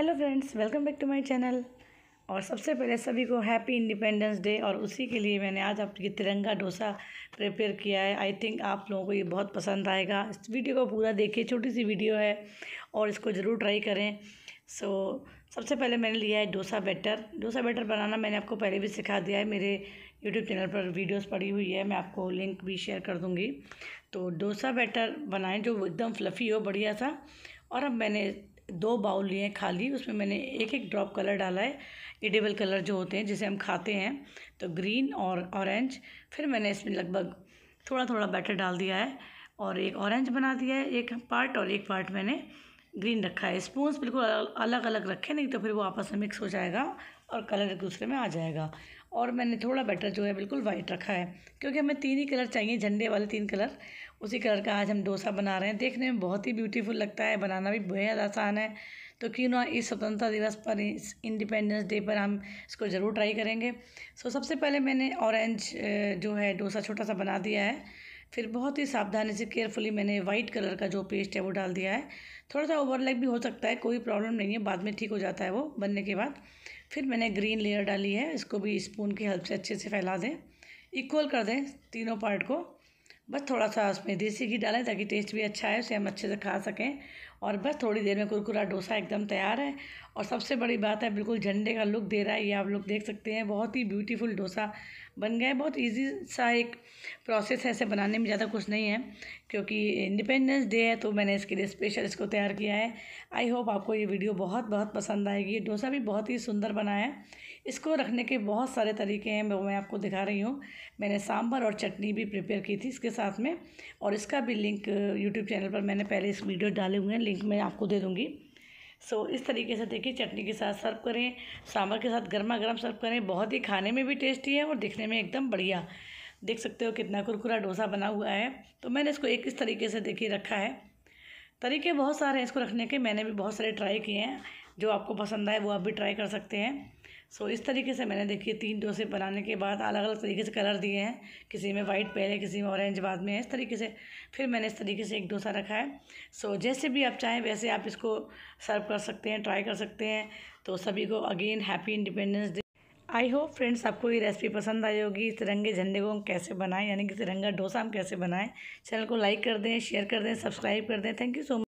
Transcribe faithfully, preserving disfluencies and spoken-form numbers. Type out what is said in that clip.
Hello friends, welcome back to my channel. और सबसे पहले सभी को हैप्पी इंडिपेंडेंस डे। और उसी के लिए मैंने आज आपके तिरंगा डोसा प्रिपेयर किया है। आई थिंक आप लोगों को ये बहुत पसंद आएगा। इस वीडियो को पूरा देखिए, छोटी सी वीडियो है और इसको ज़रूर ट्राई करें। सो so, सबसे पहले मैंने लिया है डोसा बैटर। डोसा बैटर बनाना मैंने आपको पहले भी सिखा दिया है, मेरे यूट्यूब चैनल पर वीडियोस पड़ी हुई है, मैं आपको लिंक भी शेयर कर दूँगी। तो डोसा बैटर बनाएं जो एकदम फ्लफ़ी हो, बढ़िया सा। और अब मैंने दो बाउल लिए हैं खाली, उसमें मैंने एक एक ड्रॉप कलर डाला है, एडिबल कलर जो होते हैं जिसे हम खाते हैं, तो ग्रीन और ऑरेंज। फिर मैंने इसमें लगभग थोड़ा थोड़ा बैटर डाल दिया है और एक ऑरेंज बना दिया है एक पार्ट, और एक पार्ट मैंने ग्रीन रखा है। स्पून्स बिल्कुल अलग अलग रखे, नहीं तो फिर वो आपस में मिक्स हो जाएगा और कलर एक दूसरे में आ जाएगा। और मैंने थोड़ा बैटर जो है बिल्कुल वाइट रखा है, क्योंकि हमें तीन ही कलर चाहिए, झंडे वाले तीन कलर। उसी कलर का आज हम डोसा बना रहे हैं। देखने में बहुत ही ब्यूटीफुल लगता है, बनाना भी बेहद आसान है। तो क्यों ना इस स्वतंत्रता दिवस पर, इस इंडिपेंडेंस डे पर हम इसको ज़रूर ट्राई करेंगे। सो सबसे पहले मैंने ऑरेंज जो है डोसा छोटा सा बना दिया है। फिर बहुत ही सावधानी से केयरफुली मैंने वाइट कलर का जो पेस्ट है वो डाल दिया है। थोड़ा सा ओवरलैप भी हो सकता है, कोई प्रॉब्लम नहीं है, बाद में ठीक हो जाता है वो बनने के बाद। फिर मैंने ग्रीन लेयर डाली है, इसको भी स्पून की हेल्प से अच्छे से फैला दें, इक्वल कर दें तीनों पार्ट को। बस थोड़ा सा उसमें देसी घी डालें ताकि टेस्ट भी अच्छा है, उसे हम अच्छे से खा सकें। और बस थोड़ी देर में कुरकुरा डोसा एकदम तैयार है। और सबसे बड़ी बात है, बिल्कुल झंडे का लुक दे रहा है, ये आप लोग देख सकते हैं। बहुत ही ब्यूटीफुल डोसा बन गया है। बहुत इजी सा एक प्रोसेस है, ऐसे बनाने में ज़्यादा कुछ नहीं है, क्योंकि इंडिपेंडेंस डे है तो मैंने इसके लिए स्पेशल इसको तैयार किया है। आई होप आपको ये वीडियो बहुत बहुत पसंद आएगी। ये डोसा भी बहुत ही सुंदर बना है। इसको रखने के बहुत सारे तरीके हैं, वो मैं आपको दिखा रही हूँ। मैंने सांभर और चटनी भी प्रिपेयर की थी इसके साथ में, और इसका भी लिंक यूट्यूब चैनल पर मैंने पहले इस वीडियो डाले हुए हैं, लिंक मैं आपको दे दूँगी। सो so, इस तरीके से देखिए, चटनी के साथ सर्व करें, सांभर के साथ गर्मा गर्म सर्व करें। बहुत ही खाने में भी टेस्टी है और दिखने में एकदम बढ़िया। देख सकते हो कितना कुरकुरा डोसा बना हुआ है। तो मैंने इसको एक इस तरीके से देखिए रखा है। तरीके बहुत सारे हैं इसको रखने के, मैंने भी बहुत सारे ट्राई किए हैं। जो आपको पसंद आए वो आप भी ट्राई कर सकते हैं। सो so, इस तरीके से मैंने देखिए तीन डोसे बनाने के बाद अलग अलग तरीके से कलर दिए हैं, किसी में वाइट पहले, किसी में ऑरेंज बाद में, इस तरीके से। फिर मैंने इस तरीके से एक डोसा रखा है। सो so, जैसे भी आप चाहें वैसे आप इसको सर्व कर सकते हैं, ट्राई कर सकते हैं। तो सभी को again happy independence day. I hope friends आपको ये रेसिपी पसंद आई होगी। तिरंगे झंडे को हम कैसे बनाएं, यानी कि तिरंगा डोसा हम कैसे बनाएं। चैनल को लाइक कर दें, शेयर कर दें, सब्सक्राइब कर दें। Thank you so much.